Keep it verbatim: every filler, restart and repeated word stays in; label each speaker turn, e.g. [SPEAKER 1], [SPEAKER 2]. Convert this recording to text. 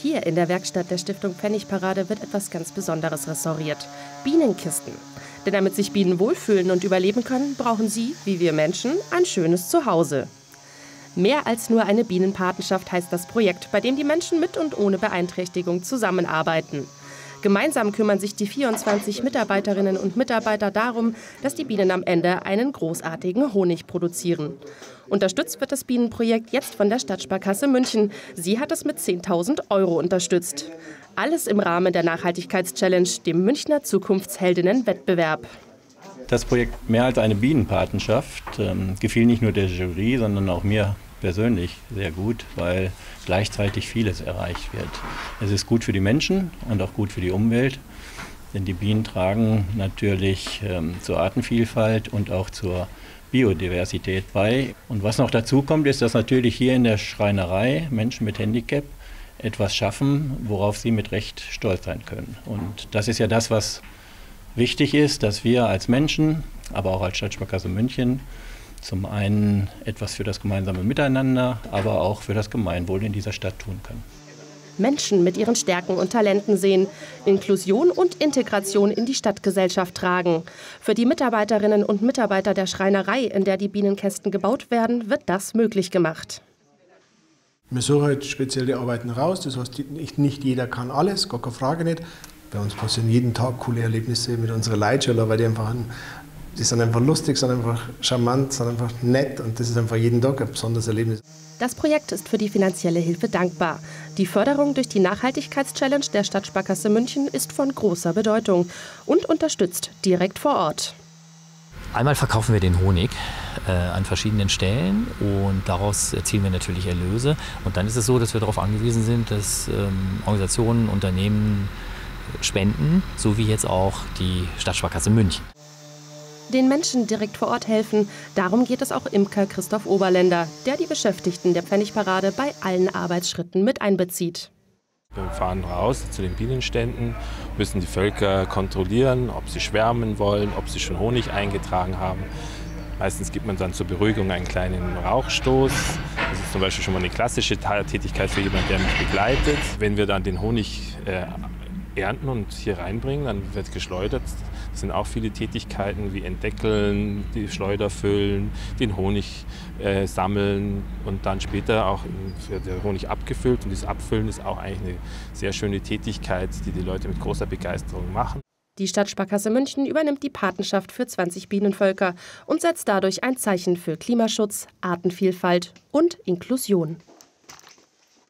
[SPEAKER 1] Hier in der Werkstatt der Stiftung Pfennigparade wird etwas ganz Besonderes restauriert: Bienenkisten. Denn damit sich Bienen wohlfühlen und überleben können, brauchen sie, wie wir Menschen, ein schönes Zuhause. Mehr als nur eine Bienenpatenschaft heißt das Projekt, bei dem die Menschen mit und ohne Beeinträchtigung zusammenarbeiten. Gemeinsam kümmern sich die vierundzwanzig Mitarbeiterinnen und Mitarbeiter darum, dass die Bienen am Ende einen großartigen Honig produzieren. Unterstützt wird das Bienenprojekt jetzt von der Stadtsparkasse München. Sie hat es mit zehntausend Euro unterstützt. Alles im Rahmen der Nachhaltigkeitschallenge, dem Münchner Zukunftsheldinnen-Wettbewerb.
[SPEAKER 2] Das Projekt Mehr als eine Bienenpatenschaft ähm, gefiel nicht nur der Jury, sondern auch mir persönlich sehr gut, weil gleichzeitig vieles erreicht wird. Es ist gut für die Menschen und auch gut für die Umwelt, denn die Bienen tragen natürlich ähm, zur Artenvielfalt und auch zur Biodiversität bei. Und was noch dazu kommt, ist, dass natürlich hier in der Schreinerei Menschen mit Handicap etwas schaffen, worauf sie mit Recht stolz sein können. Und das ist ja das, was wichtig ist, dass wir als Menschen, aber auch als Stadtsparkasse München, zum einen etwas für das gemeinsame Miteinander, aber auch für das Gemeinwohl in dieser Stadt tun können.
[SPEAKER 1] Menschen mit ihren Stärken und Talenten sehen, Inklusion und Integration in die Stadtgesellschaft tragen. Für die Mitarbeiterinnen und Mitarbeiter der Schreinerei, in der die Bienenkästen gebaut werden, wird das möglich gemacht.
[SPEAKER 3] Wir suchen halt spezielle Arbeiten raus, das heißt, nicht jeder kann alles, gar keine Frage nicht. Bei uns passieren jeden Tag coole Erlebnisse mit unserer Leitschüler, weil die einfach ein Die sind einfach lustig, sind einfach charmant, sind einfach nett und das ist einfach jeden Tag ein besonderes Erlebnis.
[SPEAKER 1] Das Projekt ist für die finanzielle Hilfe dankbar. Die Förderung durch die Nachhaltigkeitschallenge der Stadtsparkasse München ist von großer Bedeutung und unterstützt direkt vor Ort.
[SPEAKER 4] Einmal verkaufen wir den Honig äh, an verschiedenen Stellen und daraus erzielen wir natürlich Erlöse. Und dann ist es so, dass wir darauf angewiesen sind, dass ähm, Organisationen, Unternehmen spenden, so wie jetzt auch die Stadtsparkasse München.
[SPEAKER 1] Den Menschen direkt vor Ort helfen, darum geht es auch Imker Christoph Oberländer, der die Beschäftigten der Pfennigparade bei allen Arbeitsschritten mit einbezieht.
[SPEAKER 5] Wir fahren raus zu den Bienenständen, müssen die Völker kontrollieren, ob sie schwärmen wollen, ob sie schon Honig eingetragen haben. Meistens gibt man dann zur Beruhigung einen kleinen Rauchstoß. Das ist zum Beispiel schon mal eine klassische Tätigkeit für jemanden, der mich begleitet. Wenn wir dann den Honig äh, ernten und hier reinbringen, dann wird geschleudert. Das sind auch viele Tätigkeiten wie Entdeckeln, die Schleuder füllen, den Honig äh, sammeln und dann später auch wird der Honig abgefüllt. Und dieses Abfüllen ist auch eigentlich eine sehr schöne Tätigkeit, die die Leute mit großer Begeisterung machen.
[SPEAKER 1] Die Stadtsparkasse München übernimmt die Patenschaft für zwanzig Bienenvölker und setzt dadurch ein Zeichen für Klimaschutz, Artenvielfalt und Inklusion.